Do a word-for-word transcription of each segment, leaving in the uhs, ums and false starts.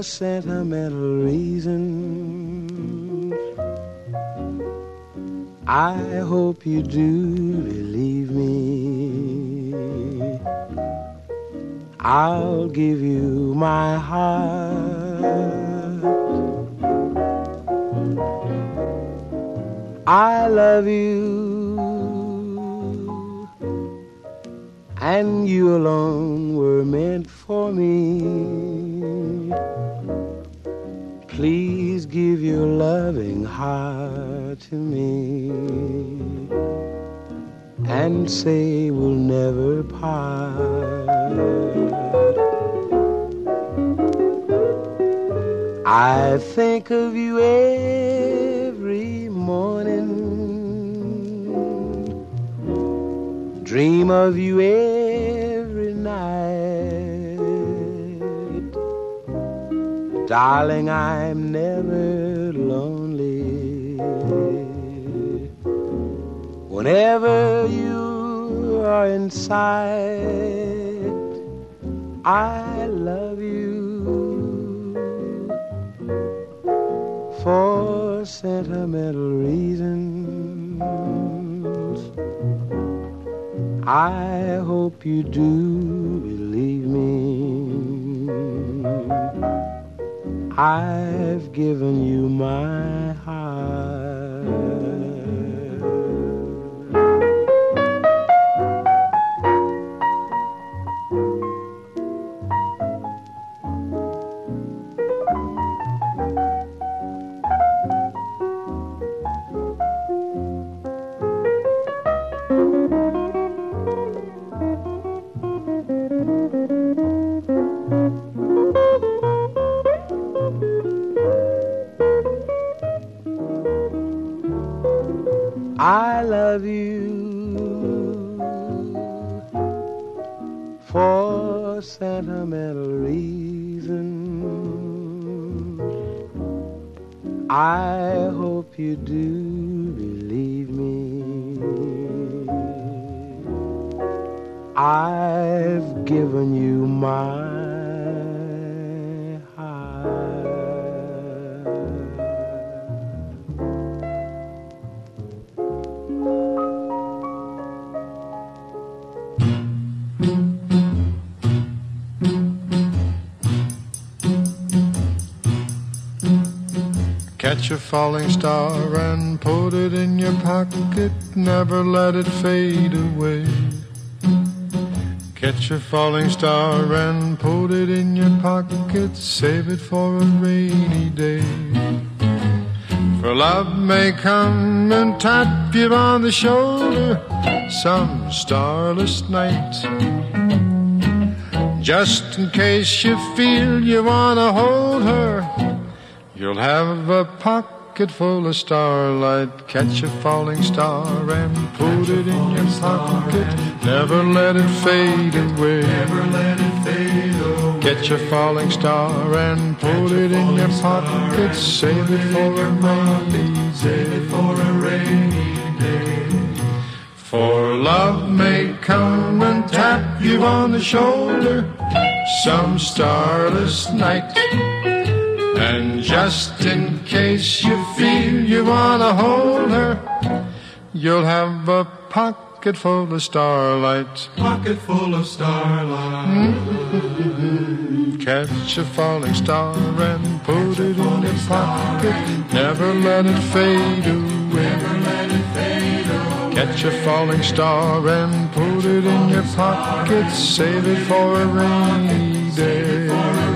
sentimental reasons. I hope you do believe me. I'll give you my heart. I love you, and you alone were meant for me. Please give your loving heart to me and say we'll never part. I think of you every morning, dream of you every night. Darling, I'm never lonely whenever you are in sight. I love you for sentimental reasons. I hope you do believe me. I've given you my heart. I love you for sentimental reasons. I hope you do believe me. I've given you my Catch a falling star and put it in your pocket, never let it fade away. Catch a falling star and put it in your pocket, save it for a rainy day. For love may come and tap you on the shoulder some starless night, just in case you feel you want to hold her. You'll have a pocket full of starlight. Catch a falling star and put it in your pocket, never let it fade away. Never let it fade away. Catch a falling star and put it in your pocket, save it for a rainy day. Save it for a rainy day. For love may come and tap you on the shoulder some starless night, and just in case you feel you want to hold her, you'll have a pocket full of starlight. Pocket full of starlight. Mm-hmm. Catch a falling star and put it in your pocket, never let it fade away. Never let it fade away. Catch a falling star and put it in your pocket, save it for a rainy day.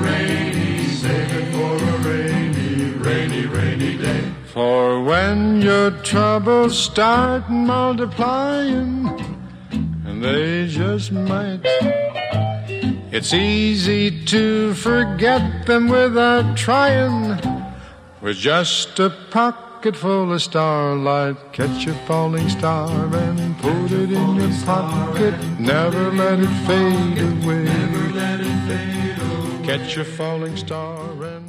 Rainy, rainy day. For when your troubles start multiplying, and they just might, it's easy to forget them without trying. With just a pocket full of starlight, catch a falling star and put it in your pocket, never let it fade away. Never let it fade away. Catch a falling star and